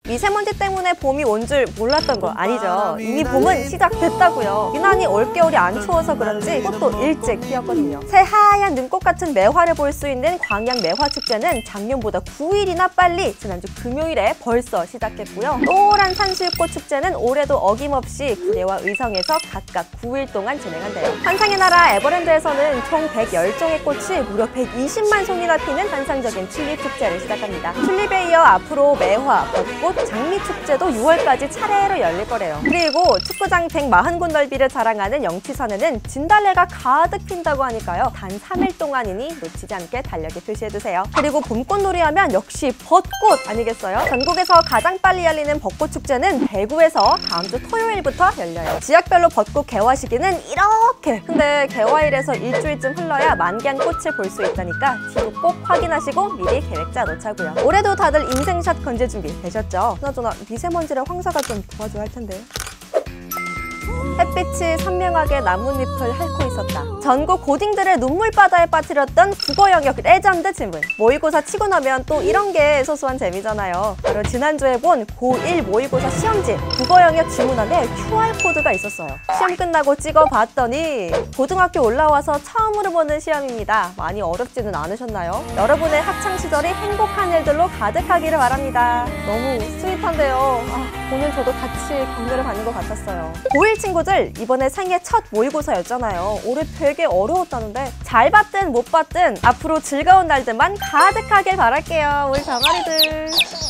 미세먼지 때문에 봄이 온 줄 몰랐던 거 아니죠? 이미 봄은 시작됐다고요. 유난히 올겨울이 안 추워서 그런지 꽃도 일찍 피었거든요. 새하얀 눈꽃 같은 매화를 볼 수 있는 광양 매화축제는 작년보다 9일이나 빨리 지난주 금요일에 벌써 시작했고요. 노란 산수유꽃 축제는 올해도 어김없이 구례와 의성에서 각각 9일 동안 진행한대요. 환상의 나라 에버랜드에서는 총 110종의 꽃이 무려 120만 송이나 피는 환상적인 튤립 축제를 시작합니다. 튤립에 이어 앞으로 매화, 벚꽃, 장미 축제도 6월까지 차례로 열릴 거래요. 그리고 축구장 140곳 넓이를 자랑하는 영치산에는 진달래가 가득 핀다고 하니까요. 단 3일 동안이니 놓치지 않게 달력에 표시해두세요. 그리고 봄꽃놀이 하면 역시 벚꽃 아니겠어요? 전국에서 가장 빨리 열리는 벚꽃 축제는 대구에서 다음 주 토요일부터 열려요. 지역별로 벚꽃 개화 시기는 이렇게! 근데 개화일에서 일주일쯤 흘러야 만개한 꽃을 볼 수 있다니까 뒤로 꼭 확인하시고 미리 계획 짜 놓자고요. 올해도 다들 인생샷 건질 준비 되셨죠? 그나저나 미세먼지를 황사가 좀 도와줘야 할 텐데. 햇빛이 선명하게 나뭇잎을 핥고 있었다. 전국 고딩들의 눈물바다에 빠뜨렸던 국어 영역 레전드 질문. 모의고사 치고 나면 또 이런 게 소소한 재미잖아요. 바로 지난주에 본 고1 모의고사 시험지 국어 영역 질문안에 QR코드가 있었어요. 시험 끝나고 찍어봤더니 고등학교 올라와서 처음으로 보는 시험입니다. 많이 어렵지는 않으셨나요? 여러분의 학창시절이 행복한 일들로 가득하기를 바랍니다. 너무 스윗한데요. 오늘 저도 같이 강좌를 받는 것 같았어요. 고1 친구들 이번에 생애 첫 모의고사였잖아요. 올해 되게 어려웠다는데 잘 봤든 못 봤든 앞으로 즐거운 날들만 가득하길 바랄게요. 우리 병아리들.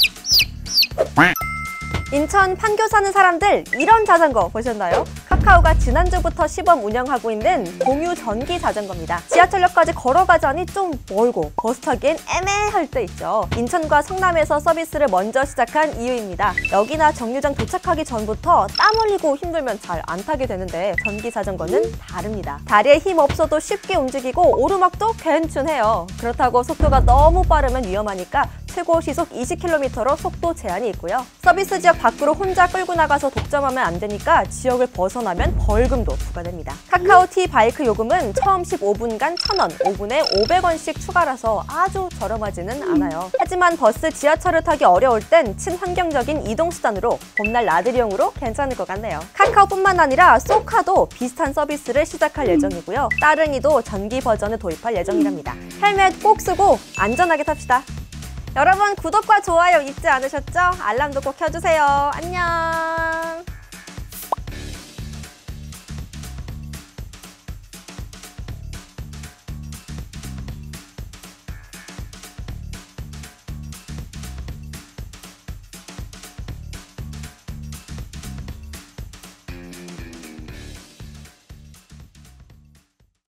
인천 판교 사는 사람들 이런 자전거 보셨나요? 카카오가 지난주부터 시범 운영하고 있는 공유 전기 자전거입니다. 지하철역까지 걸어가자니 좀 멀고 버스 타기엔 애매할 때 있죠. 인천과 성남에서 서비스를 먼저 시작한 이유입니다. 여기나 정류장 도착하기 전부터 땀 흘리고 힘들면 잘 안 타게 되는데 전기 자전거는 다릅니다. 다리에 힘 없어도 쉽게 움직이고 오르막도 괜찮해요. 그렇다고 속도가 너무 빠르면 위험하니까 최고 시속 20km로 속도 제한이 있고요. 서비스 지역 밖으로 혼자 끌고 나가서 독점하면 안 되니까 지역을 벗어나면 벌금도 부과됩니다. 카카오 T 바이크 요금은 처음 15분간 1,000원, 5분에 500원씩 추가라서 아주 저렴하지는 않아요. 하지만 버스, 지하철을 타기 어려울 땐 친환경적인 이동수단으로 봄날 나들이용으로 괜찮을 것 같네요. 카카오뿐만 아니라 쏘카도 비슷한 서비스를 시작할 예정이고요. 따릉이도 전기 버전을 도입할 예정이랍니다. 헬멧 꼭 쓰고 안전하게 탑시다. 여러분 구독과 좋아요 잊지 않으셨죠? 알람도 꼭 켜주세요. 안녕.